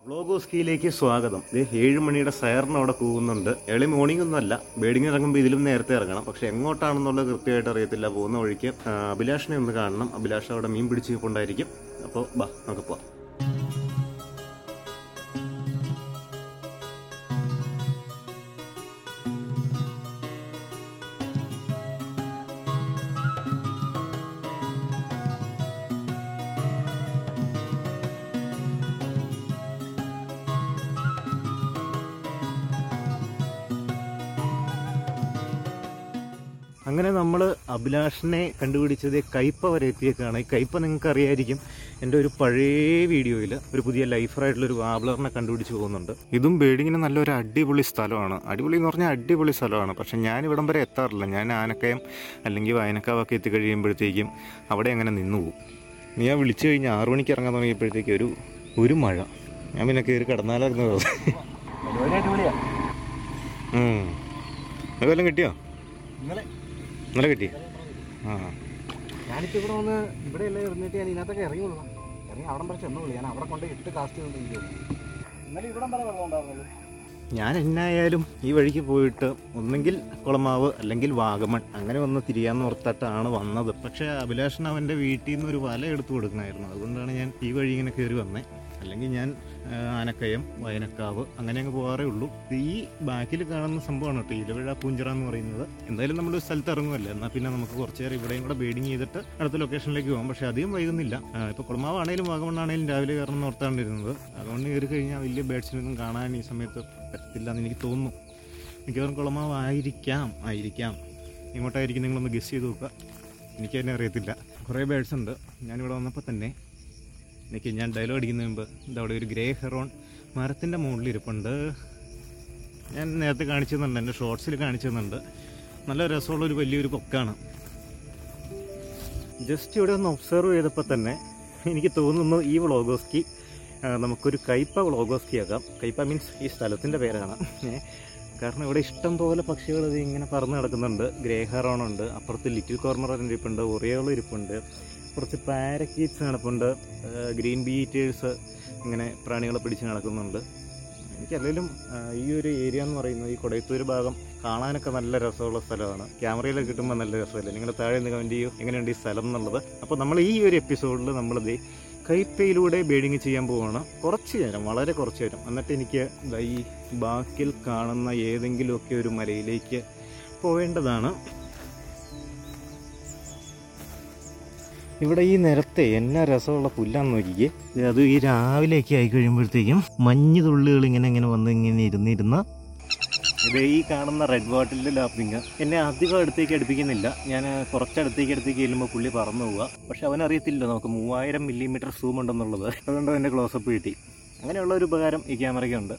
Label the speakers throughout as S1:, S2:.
S1: വ്ളോഗോസ്കിയിലേക്ക് സ്വാഗതം. ഇത് 7 മണിയുടെ സൈറൻ അവിടെ കൂവുന്നുണ്ട്. ഏർലി മോർണിംഗ് ഒന്നുമല്ല, ബേഡിങ് ഇറങ്ങുമ്പോൾ ഇതിലും നേരത്തെ ഇറങ്ങണം. പക്ഷെ എങ്ങോട്ടാണെന്നുള്ളത് കൃത്യമായിട്ട് അറിയത്തില്ല. പോകുന്ന വഴിക്ക് അഭിലാഷിനെ ഒന്ന് കാണണം. അഭിലാഷ് അവിടെ മീൻ പിടിച്ച് കൊണ്ടായിരിക്കും. അപ്പോൾ ബാ, നമുക്ക് പോവാം. അങ്ങനെ നമ്മൾ അഭിലാഷിനെ കണ്ടുപിടിച്ചത് കയ്പ വരെ എത്തിയേക്കാണ്. ഈ കയ്പ നിങ്ങൾക്ക് അറിയായിരിക്കും. എൻ്റെ ഒരു പഴയ വീഡിയോയിൽ ഒരു പുതിയ ലൈഫറായിട്ടുള്ളൊരു വാബ്ലറിനെ കണ്ടുപിടിച്ച് പോകുന്നുണ്ട്. ഇതും ബേഡിങ്ങിന് നല്ലൊരു അടിപൊളി സ്ഥലമാണ്. അടിപൊളി എന്ന് പറഞ്ഞാൽ അടിപൊളി സ്ഥലമാണ്. പക്ഷെ ഞാൻ ഇവിടം വരെ എത്താറില്ല. ഞാൻ ആനക്കയം അല്ലെങ്കിൽ വയനക്കാവൊക്കെ എത്തിക്കഴിയുമ്പോഴത്തേക്കും അവിടെ അങ്ങനെ നിന്നു പോകും. നീ വിളിച്ചു കഴിഞ്ഞാൽ 6 മണിക്ക് ഇറങ്ങാൻ തുടങ്ങിയപ്പോഴത്തേക്ക് ഒരു മഴ. ഞാൻ പിന്നെ കയറി കിടന്നാലായിരുന്നു. അതെല്ലാം കിട്ടിയോ? ഇന്നലെ കിട്ടി.
S2: ഞാനിപ്പോൾ ഇവിടെ വന്ന് ഇവിടെ എല്ലാം ഇരുന്നിട്ട് ഞാൻ ഇതിനകത്തൊക്കെ ഇറങ്ങി അവിടം വരെ ചെന്നുള്ളൂ. ഞാൻ അവിടെ കൊണ്ട് 8 കാസ്റ്റ് കൊണ്ടിരിക്കും. ഇന്നലെ ഇവിടം വരെ വെള്ളം ഉണ്ടായിരുന്നുള്ളൂ.
S1: ഞാൻ എന്നായാലും ഈ വഴിക്ക് പോയിട്ട് ഒന്നെങ്കിൽ കുളമാവ് അല്ലെങ്കിൽ വാഗമൺ അങ്ങനെ വന്ന് തിരിയാന്ന് ഓർത്തിട്ടാണ് വന്നത്. പക്ഷേ അഭിലാഷിന് അവൻ്റെ വീട്ടിൽ നിന്ന് ഒരു വല എടുത്തു കൊടുക്കണമായിരുന്നു. അതുകൊണ്ടാണ് ഞാൻ ഈ വഴി ഇങ്ങനെ കയറി വന്നത്. അല്ലെങ്കിൽ ഞാൻ ആനക്കയം വയനക്കാവ് അങ്ങനെ അങ്ങ് പോകാറേ ഉള്ളൂ. ഈ ബാക്കിൽ കാണുന്ന സംഭവമാണ് കേട്ടോ ഇലവിഴ പൂഞ്ചിറ എന്ന് പറയുന്നത്. എന്തായാലും നമ്മളൊരു സ്ഥലത്ത് ഇറങ്ങുമല്ലോ, എന്നാൽ പിന്നെ നമുക്ക് കുറച്ച് നേരം ഇവിടെയും കൂടെ ബേഡിങ് ചെയ്തിട്ട് അടുത്ത ലൊക്കേഷനിലേക്ക് പോകാം. പക്ഷേ അധികം വൈകുന്നില്ല. ഇപ്പോൾ കുളമാവാണേലും വാഗമണ്ണാണേലും രാവിലെ കയറണം എന്ന് ഓർത്താണ് ഇരുന്നത്. അതുകൊണ്ട് കയറി കഴിഞ്ഞാൽ വലിയ ബേഡ്സിനൊന്നും കാണാൻ ഈ സമയത്ത് പറ്റത്തില്ല എന്ന് എനിക്ക് തോന്നുന്നു. മിക്കവാറും കുളമാവായിരിക്കാം. എങ്ങോട്ടായിരിക്കും നിങ്ങളൊന്ന് ഗസ് ചെയ്ത് നോക്കുക. എനിക്ക് തന്നെ അറിയത്തില്ല. കുറേ ബേഡ്സ് ഉണ്ട്. ഞാനിവിടെ വന്നപ്പോൾ തന്നെ ഞാൻ ഡയലോഗ് അടിക്കുന്നതിന് മുമ്പ് ഇതവിടെ ഒരു ഗ്രേ ഹെറോൺ മരത്തിൻ്റെ മുകളിൽ ഇരിപ്പുണ്ട്. ഞാൻ നേരത്തെ കാണിച്ചു തന്നുണ്ട്, എൻ്റെ ഷോർട്സിൽ കാണിച്ചു തന്നുണ്ട്. നല്ല രസമുള്ളൊരു വലിയൊരു കൊക്കാണ്. ജസ്റ്റ് ഇവിടെ ഒന്ന് ഒബ്സർവ് ചെയ്തപ്പോൾ തന്നെ എനിക്ക് തോന്നുന്നു ഈ വ്ളോഗോസ്കി നമുക്കൊരു കയ്പ വ്ളോഗോസ്കി ആക്കാം. കയ്പ മീൻസ് ഈ സ്ഥലത്തിൻ്റെ പേരാണ്. കാരണം ഇവിടെ ഇഷ്ടം പോലെ പക്ഷികൾ ഇത് ഇങ്ങനെ പറന്ന് നടക്കുന്നുണ്ട്. ഗ്രേ ഹെറോൺ ഉണ്ട്, അപ്പുറത്ത് ലിറ്റിൽ കോർമറൻ ഇരിപ്പുണ്ട്, ഒറിയോൾ ഇരിപ്പുണ്ട്, കുറച്ച് പാരക്കീറ്റ്സ് നടപ്പുണ്ട്, ഗ്രീൻ ബീറ്റേഴ്സ് ഇങ്ങനെ പ്രാണികളെ പിടിച്ച് നടക്കുന്നുണ്ട്. എനിക്കല്ലെങ്കിലും ഈ ഒരു ഏരിയ എന്ന് പറയുന്നത് ഈ കൊടയത്തൂർ ഭാഗം കാണാനൊക്കെ നല്ല രസമുള്ള സ്ഥലമാണ്. ക്യാമറയിലൊക്കെ കിട്ടുമ്പോൾ നല്ല രസമല്ലേ? നിങ്ങൾ താഴെ നിന്ന് കമൻറ്റ് ചെയ്യൂ എങ്ങനെയുണ്ട് ഈ സ്ഥലം എന്നുള്ളത്. അപ്പോൾ നമ്മൾ ഈ ഒരു എപ്പിസോഡിൽ നമ്മളിത് കയ്പയിലൂടെ ബേഡിങ് ചെയ്യാൻ പോവുകയാണ്. കുറച്ച് നേരം, വളരെ കുറച്ച് നേരം. എന്നിട്ട് എനിക്ക് ഈ ബാക്കിൽ കാണുന്ന ഏതെങ്കിലുമൊക്കെ ഒരു മലയിലേക്ക് പോവേണ്ടതാണ്. ഇവിടെ ഈ നിരത്തെ എന്നാ രസമുള്ള പുല്ലാന്ന് നോക്കിക്കേ. അത് ഈ രാവിലെയൊക്കെ ആയി കഴിയുമ്പോഴത്തേക്കും മഞ്ഞ് തുള്ളികൾ ഇങ്ങനെ വന്ന് ഇങ്ങനെ ഇരുന്നിരുന്ന് ഇത് ഈ കാണുന്ന റെഡ് വാട്ടിലെ ലാപ്പിങ് എന്നെ അധികം അടുത്തേക്ക് അടുപ്പിക്കുന്നില്ല. ഞാൻ കുറച്ചടുത്തേക്ക് ചെല്ലുമ്പോൾ പുള്ളി പറന്നു പോവുക. പക്ഷെ അവനറിയത്തില്ല നമുക്ക് 3000 മില്ലിമീറ്റർ സൂം ഉണ്ടെന്നുള്ളത്. അതുകൊണ്ട് എൻ്റെ ക്ലോസപ്പ് കിട്ടി. അങ്ങനെയുള്ള ഒരു ഉപകാരം ഈ ക്യാമറയ്ക്കുണ്ട്.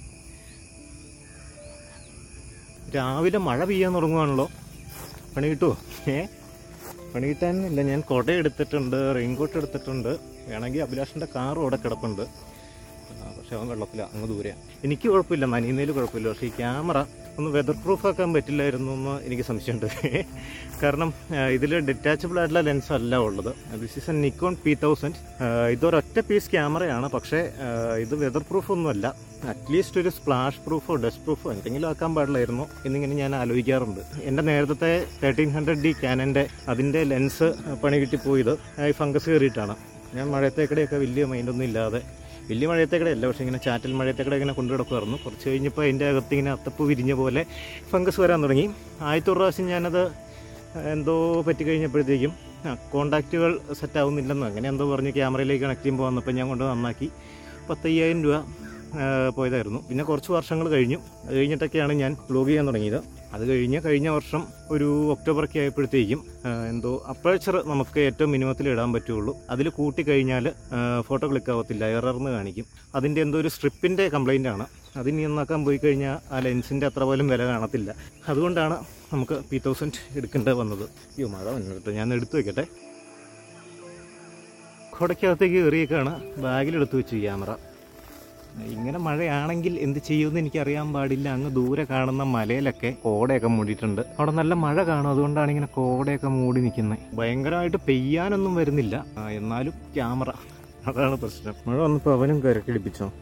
S1: രാവിലെ മഴ പെയ്യാൻ തുടങ്ങുവാണല്ലോ. പണി കിട്ടുമോ? പണി കിട്ടാനില്ല. ഞാൻ കുട എടുത്തിട്ടുണ്ട്, റെയിൻകോട്ട് എടുത്തിട്ടുണ്ട്. വേണമെങ്കിൽ അഭിലാഷിൻ്റെ കാറും അവിടെ കിടപ്പുണ്ട്. പക്ഷെ അവൻ വെള്ളത്തിലാണ്, അങ്ങ് ദൂരെയാണ്. എനിക്ക് കുഴപ്പമില്ല, നനയുന്നതിൽ കുഴപ്പമില്ല. പക്ഷേ ഈ ക്യാമറ ഒന്ന് വെതർ പ്രൂഫ് ആക്കാൻ പറ്റില്ലായിരുന്നു എന്ന് എനിക്ക് സംശയമുണ്ട്. കാരണം ഇതിൽ ഡിറ്റാച്ചബിൾ ആയിട്ടുള്ള ലെൻസ് അല്ല ഉള്ളത്. This is a Nikon P1000. ഇതൊരൊറ്റ പീസ് ക്യാമറയാണ്. പക്ഷേ ഇത് വെതർ പ്രൂഫ് ഒന്നുമല്ല. അറ്റ്ലീസ്റ്റ് ഒരു സ്പ്ലാഷ് പ്രൂഫോ ഡസ്റ്റ് പ്രൂഫോ എന്തെങ്കിലും ആക്കാൻ പാടില്ലായിരുന്നു എന്നിങ്ങനെ ഞാൻ ആലോചിക്കാറുണ്ട്. എൻ്റെ നേരത്തെ 1300D ക്യാനൻ്റെ അതിൻ്റെ ലെൻസ് പണി കിട്ടിപ്പോയത് ഈ ഫംഗസ് കയറിയിട്ടാണ്. ഞാൻ മഴയത്തേക്കടെയൊക്കെ വലിയ മൈൻഡൊന്നും ഇല്ലാതെ, വലിയ മഴയത്തേക്കടെ അല്ല, പക്ഷേ ഇങ്ങനെ ചാറ്റൽ മഴയത്തേക്കടെ ഇങ്ങനെ കൊണ്ടു കിടക്കുമായിരുന്നു. കുറച്ച് കഴിഞ്ഞപ്പോൾ അതിൻ്റെ അകത്ത് ഇങ്ങനെ അത്തപ്പ് വിരിഞ്ഞ പോലെ ഫംഗസ് വരാൻ തുടങ്ങി. ആദ്യത്തെ പ്രാവശ്യം ഞാനത് എന്തോ പറ്റിക്കഴിഞ്ഞപ്പോഴത്തേക്കും കോണ്ടാക്റ്റുകൾ സെറ്റാവുന്നില്ലെന്ന് അങ്ങനെ എന്തോ പറഞ്ഞ് ക്യാമറയിലേക്ക് കണക്ട് ചെയ്യുമ്പോൾ വന്നപ്പോൾ ഞാൻ കൊണ്ട് നന്നാക്കി 10,000 രൂപ പോയതായിരുന്നു. പിന്നെ കുറച്ച് വർഷങ്ങൾ കഴിഞ്ഞു. അത് കഴിഞ്ഞിട്ടൊക്കെയാണ് ഞാൻ വ്ലോഗ് ചെയ്യാൻ തുടങ്ങിയത്. അത് കഴിഞ്ഞ വർഷം ഒരു ഒക്ടോബറൊക്കെ ആയപ്പോഴത്തേക്കും എന്തോ അപ്പേച്ചർ നമുക്ക് ഏറ്റവും മിനിമത്തിൽ ഇടാൻ പറ്റുള്ളൂ. അതിൽ കൂട്ടിക്കഴിഞ്ഞാൽ ഫോട്ടോ ക്ലിക്ക് ആവത്തില്ല, എറർന്ന് കാണിക്കും. അതിൻ്റെ എന്തോ ഒരു സ്ട്രിപ്പിൻ്റെ കംപ്ലൈൻ്റ് ആണ്. അതിന് നന്നാക്കാൻ പോയി കഴിഞ്ഞാൽ ആ ലെൻസിൻ്റെ അത്ര പോലും വില കാണത്തില്ല. അതുകൊണ്ടാണ് നമുക്ക് P1000 എടുക്കേണ്ടി വന്നത്. മഴ വന്നിട്ട് ഞാൻ എടുത്തു വയ്ക്കട്ടെ. കുടയ്ക്കകത്തേക്ക് കയറിയേക്കാണ്. ബാഗിലെടുത്ത് വെച്ചു ക്യാമറ. ഇങ്ങനെ മഴയാണെങ്കിൽ എന്ത് ചെയ്യുമെന്ന് എനിക്കറിയാൻ പാടില്ല. അങ്ങ് ദൂരെ കാണുന്ന മലയിലൊക്കെ കോടയൊക്കെ മൂടിയിട്ടുണ്ട്. അവിടെ നല്ല മഴ കാണും. അതുകൊണ്ടാണ് ഇങ്ങനെ കോടയൊക്കെ മൂടി നിൽക്കുന്നത്. ഭയങ്കരമായിട്ട് പെയ്യാനൊന്നും വരുന്നില്ല, എന്നാലും ക്യാമറ, അതാണ് പ്രശ്നം. മഴ വന്നപ്പോൾ അവനും കരക്കിടിപ്പിച്ചോ.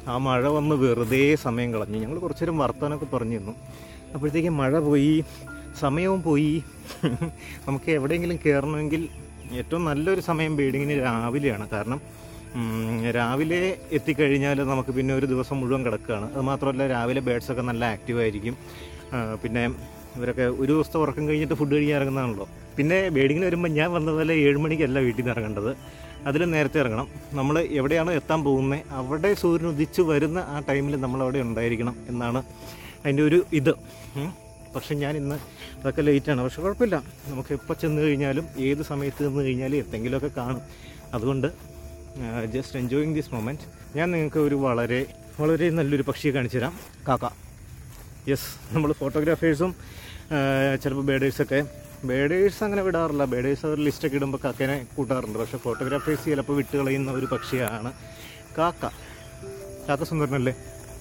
S1: ആ മഴ വന്ന് വെറുതെ സമയം കളഞ്ഞു. ഞങ്ങൾ കുറച്ചു നേരം വർത്തമാനമൊക്കെ പറഞ്ഞിരുന്നു. അപ്പോഴത്തേക്കും മഴ പോയി, സമയവും പോയി. നമുക്ക് എവിടെയെങ്കിലും കയറണമെങ്കിൽ ഏറ്റവും നല്ലൊരു സമയം ബീഡിങ്ങിന് രാവിലെയാണ്. കാരണം രാവിലെ എത്തിക്കഴിഞ്ഞാൽ നമുക്ക് പിന്നെ ഒരു ദിവസം മുഴുവൻ കിടക്കുകയാണ്. അത് മാത്രമല്ല രാവിലെ ബേഡ്സൊക്കെ നല്ല ആക്റ്റീവായിരിക്കും. പിന്നെ ഇവരൊക്കെ ഒരു ദിവസത്തെ ഉറക്കം കഴിഞ്ഞിട്ട് ഫുഡ് കഴിക്കാൻ ഇറങ്ങുന്നതാണല്ലോ. പിന്നെ ബീഡിങ്ങിന് വരുമ്പോൾ ഞാൻ വന്നതുപോലെ 7 മണിക്കല്ല വീട്ടിൽ നിന്ന് ഇറങ്ങേണ്ടത്, അതിലും നേരത്തെ ഇറങ്ങണം. നമ്മൾ എവിടെയാണോ എത്താൻ പോകുന്നത് അവിടെ സൂര്യൻ ഉദിച്ച് വരുന്ന ആ ടൈമിൽ നമ്മളവിടെ ഉണ്ടായിരിക്കണം എന്നാണ് അതിൻ്റെ ഒരു ഇത്. പക്ഷെ ഞാൻ ഇന്ന് അതൊക്കെ ലേറ്റാണ്. പക്ഷെ കുഴപ്പമില്ല, നമുക്ക് എപ്പോൾ ചെന്ന് കഴിഞ്ഞാലും ഏത് സമയത്ത് ചെന്ന് കഴിഞ്ഞാലും എന്തെങ്കിലുമൊക്കെ കാണും. അതുകൊണ്ട് ജസ്റ്റ് എൻജോയിങ് ദിസ് മൊമെൻറ്റ്. ഞാൻ നിങ്ങൾക്ക് ഒരു വളരെ വളരെ നല്ലൊരു പക്ഷിയെ കാണിച്ചു തരാം. കാക്ക. യെസ്, നമ്മൾ ഫോട്ടോഗ്രാഫേഴ്സും ചിലപ്പോൾ ബേഡേഴ്സ് അങ്ങനെ വിടാറില്ല. ബേഡേഴ്സ് അവർ ലിസ്റ്റൊക്കെ ഇടുമ്പോൾ കാക്കേനെ കൂട്ടാറുണ്ട്. പക്ഷേ ഫോട്ടോഗ്രാഫേഴ്സ് ചിലപ്പോൾ വിട്ട് കളയുന്ന ഒരു പക്ഷിയാണ് കാക്ക. കാക്ക സുന്ദരനല്ലേ?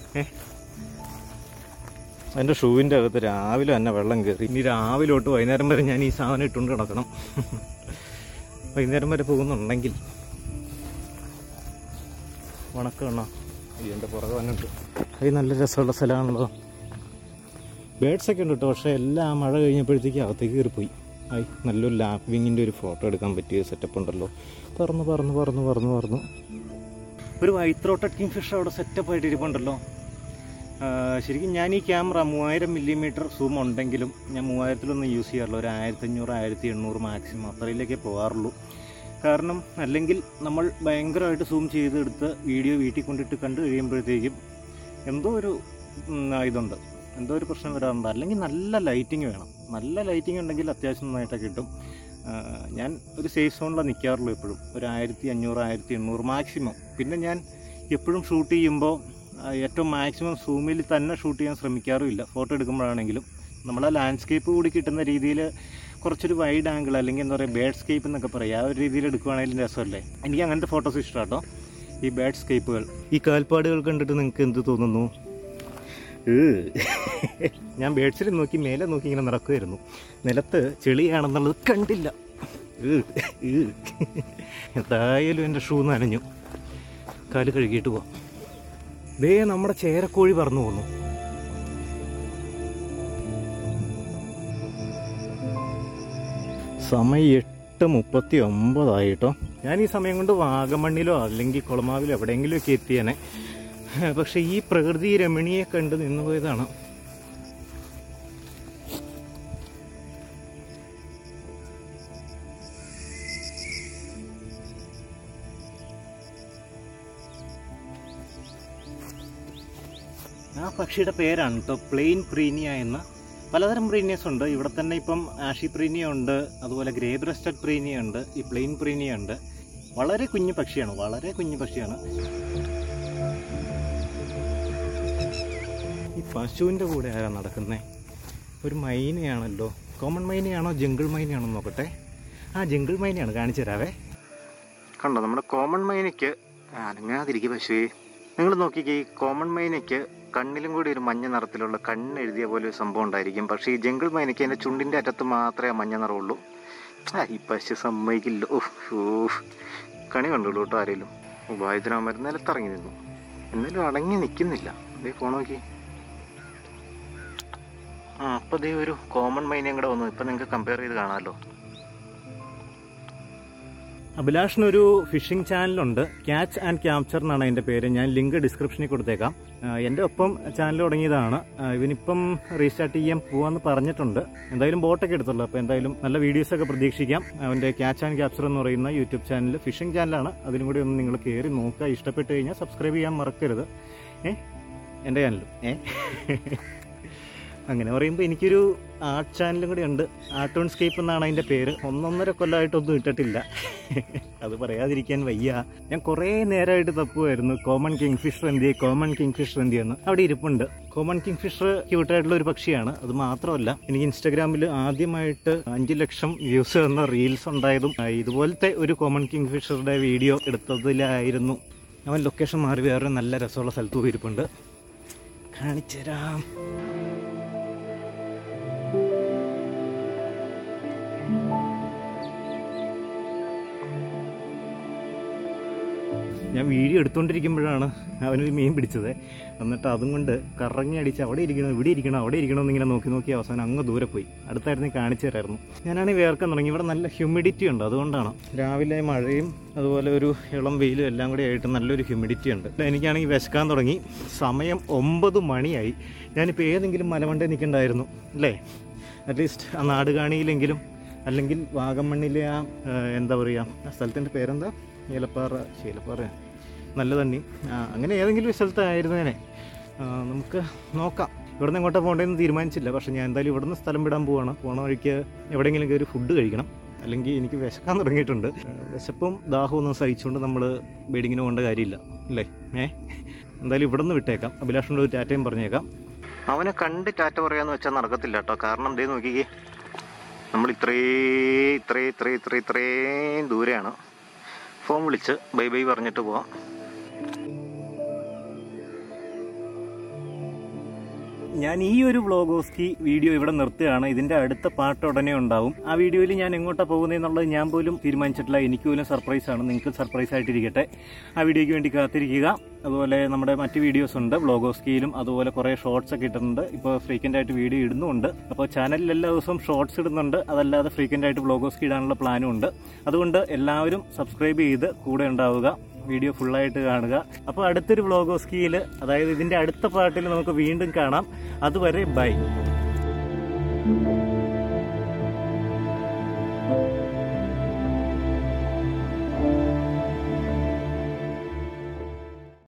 S1: എൻ്റെ ഷൂവിൻ്റെ അകത്ത് രാവിലെ തന്നെ വെള്ളം കയറി. ഇനി രാവിലെ തൊട്ട് വൈകുന്നേരം വരെ ഞാൻ ഈ സാധനം ഇട്ടുകൊണ്ട് കിടക്കണം. വൈകുന്നേരം വരെ പോകുന്നുണ്ടെങ്കിൽ ഉണക്കണ്ണ ഇതിൻ്റെ പുറകെ വന്നിട്ട്. അത് നല്ല രസമുള്ള സ്ഥലമാണല്ലോ. ബേഡ്സൊക്കെ ഉണ്ട് കേട്ടോ. പക്ഷേ എല്ലാം മഴ കഴിഞ്ഞപ്പോഴത്തേക്ക് അകത്തേക്ക് കയറിപ്പോയി. നല്ലൊരു ലാപ്പിങ്ങിൻ്റെ ഒരു ഫോട്ടോ എടുക്കാൻ പറ്റിയ സെറ്റപ്പ് ഉണ്ടല്ലോ. പറന്ന് ഒരു വൈറ്റ് ത്രോട്ടഡ് കിങ് ഫിഷ് അവിടെ സെറ്റപ്പായിട്ട് ഇരിപ്പുണ്ടല്ലോ. ശരിക്കും ഞാൻ ഈ ക്യാമറ 3000 മില്ലിമീറ്റർ സൂം ഉണ്ടെങ്കിലും ഞാൻ 3000-ലൊന്നും യൂസ് ചെയ്യാറില്ല. ഒരു 1500, 1800 മാക്സിമം അത്രയിലേക്കേ പോകാറുള്ളൂ. കാരണം അല്ലെങ്കിൽ നമ്മൾ ഭയങ്കരമായിട്ട് സൂം ചെയ്തെടുത്ത് വീഡിയോ വീട്ടിൽ കൊണ്ടിട്ട് കണ്ടു കഴിയുമ്പോഴത്തേക്കും എന്തോ ഒരു ഇതുണ്ട്, എന്തോ ഒരു പ്രശ്നം വരാറുണ്ട്. അല്ലെങ്കിൽ നല്ല ലൈറ്റിങ് വേണം. നല്ല ലൈറ്റിങ് ഉണ്ടെങ്കിൽ അത്യാവശ്യം നന്നായിട്ടൊക്കെ കിട്ടും. ഞാൻ ഒരു സേഫ് സോണിലാണ് നിൽക്കാറുള്ളൂ എപ്പോഴും. ഒരു 1500, 1800 മാക്സിമം. പിന്നെ ഞാൻ എപ്പോഴും ഷൂട്ട് ചെയ്യുമ്പോൾ ഏറ്റവും മാക്സിമം സൂമിൽ തന്നെ ഷൂട്ട് ചെയ്യാൻ ശ്രമിക്കാറുമില്ല. ഫോട്ടോ എടുക്കുമ്പോഴാണെങ്കിലും നമ്മളെ ലാൻഡ്സ്കേപ്പ് കൂടി കിട്ടുന്ന രീതിയിൽ കുറച്ചൊരു വൈഡ് ആംഗിൾ, അല്ലെങ്കിൽ എന്താ പറയുക ബേഡ് സ്കേപ്പ് എന്നൊക്കെ പറയുക, ആ ഒരു രീതിയിൽ എടുക്കുകയാണെങ്കിലും രസമല്ലേ. എനിക്ക് അങ്ങനത്തെ ഫോട്ടോസ് ഇഷ്ടമാണ് കേട്ടോ, ഈ ബേഡ് സ്കേപ്പുകൾ. ഈ കാൽപ്പാടുകൾ കണ്ടിട്ട് നിങ്ങൾക്ക് എന്ത് തോന്നുന്നു? ഞാൻ ബേഡ്സിൽ നോക്കി മേലെ നോക്കി ഇങ്ങനെ നടക്കുമായിരുന്നു. നിലത്ത് ചെളിയാണെന്നുള്ളത് കണ്ടില്ല. എന്തായാലും എൻ്റെ ഷൂ നനഞ്ഞു. കാല് കഴുകിയിട്ട് പോവാം. ദേ നമ്മുടെ ചേരക്കോഴി പറന്നു പോന്നു. സമയം 8:39 കേട്ടോ. ഞാൻ ഈ സമയം കൊണ്ട് വാഗമണ്ണിലോ അല്ലെങ്കിൽ കുളമാവിലോ എവിടെയെങ്കിലും ഒക്കെ എത്തിയേനെ. പക്ഷെ ഈ പ്രകൃതി രമണിയെ കണ്ട് നിന്നു പോയതാണ്. ആ പക്ഷിയുടെ പേരാണ് കേട്ടോ പ്ലെയിൻ പ്രീനിയ എന്ന. പലതരം പ്രീനിയസ് ഉണ്ട് ഇവിടെ തന്നെ. ഇപ്പം ആഷി പ്രീനിയ ഉണ്ട്, അതുപോലെ ഗ്രേ ബ്രസ്റ്റഡ് പ്രീനിയ ഉണ്ട്, ഈ പ്ലെയിൻ പ്രീനിയ ഉണ്ട്. വളരെ കുഞ്ഞു പക്ഷിയാണ്, വളരെ കുഞ്ഞു പക്ഷിയാണ്. ഈ പശുവിൻ്റെ കൂടെ ആരാ നടക്കുന്നേ? ഒരു മൈനയാണല്ലോ. കോമൺ മൈനയാണോ ജംഗിൾ മൈനയാണോ നോക്കട്ടെ. ആ ജംഗിൾ മൈനയാണ്, കാണിച്ചു തരാവേ. കണ്ടോ നമ്മുടെ കോമൺ മൈനയ്ക്ക് അനങ്ങാതിരിക്കുക പശുവേ. നിങ്ങൾ നോക്കിക്കേ, ഈ കോമൺ മൈനയ്ക്ക് കണ്ണിലും കൂടി ഒരു മഞ്ഞ നിറത്തിലുള്ള കണ്ണെഴുതിയ പോലെ ഒരു സംഭവം ഉണ്ടായിരിക്കും. പക്ഷേ ഈ ജംഗിൾ മൈനയ്ക്ക് അതിൻ്റെ ചുണ്ടിൻ്റെ അറ്റത്ത് മാത്രമേ മഞ്ഞ നിറമുള്ളൂ. ഈ പശു സമ്മതിക്കില്ല. കണി കണ്ടുള്ളൂ കേട്ടോ ആരെങ്കിലും. ഉപായത്തിനാകുമ്പോൾ നിലത്തിറങ്ങി നിന്നു, എന്നാലും അടങ്ങി നിൽക്കുന്നില്ല. അതേ ഫോൺ നോക്കി. അപ്പോൾ ഇതേ ഒരു കോമൺ മൈനയും കൂടെ വന്നു. ഇപ്പം നിങ്ങൾക്ക് കമ്പയർ ചെയ്ത് കാണാമല്ലോ. അഭിലാഷിനൊരു ഫിഷിംഗ് ചാനലുണ്ട്, ക്യാച്ച് ആൻഡ് ക്യാപ്ചർ എന്നാണ് അതിൻ്റെ പേര്. ഞാൻ ലിങ്ക് ഡിസ്ക്രിപ്ഷനിൽ കൊടുത്തേക്കാം. എൻ്റെ ഒപ്പം ചാനൽ തുടങ്ങിയതാണ്. ഇവനിപ്പം റീസ്റ്റാർട്ട് ചെയ്യാൻ പോകാമെന്ന് പറഞ്ഞിട്ടുണ്ട്. എന്തായാലും ബോട്ടൊക്കെ എടുത്തുള്ളൂ. അപ്പോൾ എന്തായാലും നല്ല വീഡിയോസൊക്കെ പ്രതീക്ഷിക്കാം. അവൻ്റെ ക്യാച്ച് ആൻഡ് ക്യാപ്ചർ എന്ന് പറയുന്ന യൂട്യൂബ് ചാനൽ ഫിഷിംഗ് ചാനലാണ്. അതിനും കൂടി ഒന്ന് നിങ്ങൾ കയറി നോക്കുക. ഇഷ്ടപ്പെട്ട് കഴിഞ്ഞാൽ സബ്സ്ക്രൈബ് ചെയ്യാൻ മറക്കരുത്. എൻ്റെ ചാനലും അങ്ങനെ പറയുമ്പോൾ എനിക്കൊരു ആർട്ട് ചാനലും കൂടി ഉണ്ട്. ആർട്ടോൺസ്കേപ്പ് എന്നാണ് അതിൻ്റെ പേര്. 1.5 കൊല്ലമായിട്ടൊന്നും ഇട്ടിട്ടില്ല. അത് പറയാതിരിക്കാൻ വയ്യ. ഞാൻ കുറേ നേരമായിട്ട് തപ്പുമായിരുന്നു കോമൺ കിങ് ഫിഷർ എന്തിയെന്ന്. അവിടെ ഇരിപ്പുണ്ട്. കോമൺ കിങ് ഫിഷർ ക്യൂട്ടായിട്ടുള്ള ഒരു പക്ഷിയാണ്. അത് മാത്രമല്ല, എനിക്ക് ഇൻസ്റ്റാഗ്രാമിൽ ആദ്യമായിട്ട് 5 ലക്ഷം വ്യൂസ് എന്ന റീൽസ് ഉണ്ടായതും ഇതുപോലത്തെ ഒരു കോമൺ കിങ് ഫിഷറുടെ വീഡിയോ എടുത്തതിലായിരുന്നു. അവൻ ലൊക്കേഷൻ മാറി വേറെ നല്ല രസമുള്ള സ്ഥലത്ത് പോയിരിപ്പുണ്ട്. കാണിച്ചുതരാം. ഞാൻ വീഡിയോ എടുത്തുകൊണ്ടിരിക്കുമ്പോഴാണ് അവനൊരു മീൻ പിടിച്ചത്. എന്നിട്ട് അതും കൊണ്ട് കറങ്ങി അടിച്ച് അവിടെ ഇരിക്കണം, ഇവിടെ ഇരിക്കണം, അവിടെ ഇരിക്കണമെന്ന് ഇങ്ങനെ നോക്കി നോക്കി അവസാനം അങ്ങ് ദൂരെ പോയി. അടുത്തായിരുന്നു കാണിച്ചു തരായിരുന്നു. ഞാനാണെങ്കിൽ വേർക്കാൻ തുടങ്ങി. ഇവിടെ നല്ല ഹ്യൂമിഡിറ്റി ഉണ്ട്, അതുകൊണ്ടാണ്. രാവിലെ മഴയും അതുപോലെ ഒരു ഇളം വെയിലും എല്ലാം കൂടി ആയിട്ട് നല്ലൊരു ഹ്യൂമിഡിറ്റി ഉണ്ട്. എനിക്കാണെങ്കിൽ വിശക്കാൻ തുടങ്ങി. സമയം 9 മണിയായി. ഞാനിപ്പോൾ ഏതെങ്കിലും മലമണ്ടയിൽ നിൽക്കണ്ടായിരുന്നു അല്ലേ? അറ്റ്ലീസ്റ്റ് ആ നാടുകാണിയിലെങ്കിലും, അല്ലെങ്കിൽ വാഗമണ്ണിലെ ആ എന്താ പറയുക, ആ സ്ഥലത്തിൻ്റെ പേരെന്താ, ശീലപ്പാറ നല്ല തണ്ണി, അങ്ങനെ ഏതെങ്കിലും ഒരു സ്ഥലത്തായിരുന്നേനെ. നമുക്ക് നോക്കാം. ഇവിടുന്ന് എങ്ങോട്ടാണ് പോകേണ്ടതെന്ന് തീരുമാനിച്ചില്ല. പക്ഷേ ഞാൻ എന്തായാലും ഇവിടുന്ന് സ്ഥലം വിടാൻ പോവാണ്. പോണ വഴിക്ക് എവിടെയെങ്കിലും കയറി ഫുഡ് കഴിക്കണം, അല്ലെങ്കിൽ എനിക്ക് വിശക്കാൻ തുടങ്ങിയിട്ടുണ്ട്. വിശപ്പും ദാഹവും ഒന്നും സഹിച്ചുകൊണ്ട് നമ്മൾ ബീഡിങ്ങിന് പോകേണ്ട കാര്യമില്ല അല്ലേ? എന്തായാലും ഇവിടെ നിന്ന് വിട്ടേക്കാം. അഭിലാഷിനോട് ഒരു ടാറ്റയും പറഞ്ഞേക്കാം. അവനെ കണ്ട് ടാറ്റ പറയാന്ന് വെച്ചാൽ നടക്കത്തില്ല കേട്ടോ. കാരണം ദേ നോക്കിക്കേ, നമ്മൾ ഇത്രയും ദൂരെയാണ്. ഫോൺ വിളിച്ച് ബൈ ബൈ പറഞ്ഞിട്ട് പോവാം. ഞാൻ ഈ ഒരു വ്ളോഗോസ്കി വീഡിയോ ഇവിടെ നിർത്തുകയാണ്. ഇതിന്റെ അടുത്ത പാർട്ട് ഉടനെ ഉണ്ടാവും. ആ വീഡിയോയിൽ ഞാൻ എങ്ങോട്ടാണ് പോകുന്നതെന്നുള്ളത് ഞാൻ പോലും തീരുമാനിച്ചിട്ടില്ല. എനിക്ക് പോലും സർപ്രൈസാണ്. നിങ്ങൾക്ക് സർപ്രൈസ് ആയിട്ടിരിക്കട്ടെ. ആ വീഡിയോയ്ക്ക് വേണ്ടി കാത്തിരിക്കുക. അതുപോലെ നമ്മുടെ മറ്റ് വീഡിയോസ് ഉണ്ട് വ്ളോഗോസ്കിയിലും. അതുപോലെ കുറേ ഷോർട്സ് ഒക്കെ ഇട്ടിട്ടുണ്ട്. ഇപ്പോൾ ഫ്രീക്വൻ്റ് ആയിട്ട് വീഡിയോ ഇടുന്നുണ്ട്. അപ്പോൾ ചാനലിൽ എല്ലാ ദിവസവും ഷോർട്സ് ഇടുന്നുണ്ട്. അതല്ലാതെ ഫ്രീക്വൻ്റ് ആയിട്ട് വ്ളോഗോസ്കി ഇടാനുള്ള പ്ലാനും ഉണ്ട്. അതുകൊണ്ട് എല്ലാവരും സബ്സ്ക്രൈബ് ചെയ്ത് കൂടെ ഉണ്ടാവുക. വീഡിയോ ഫുള്ളായിട്ട് കാണുക. അപ്പോൾ അടുത്തൊരു വ്ളോഗോസ്കിയിൽ, അതായത് ഇതിൻ്റെ അടുത്ത പാർട്ടിൽ നമുക്ക് വീണ്ടും കാണാം. അതുവരെ ബൈ.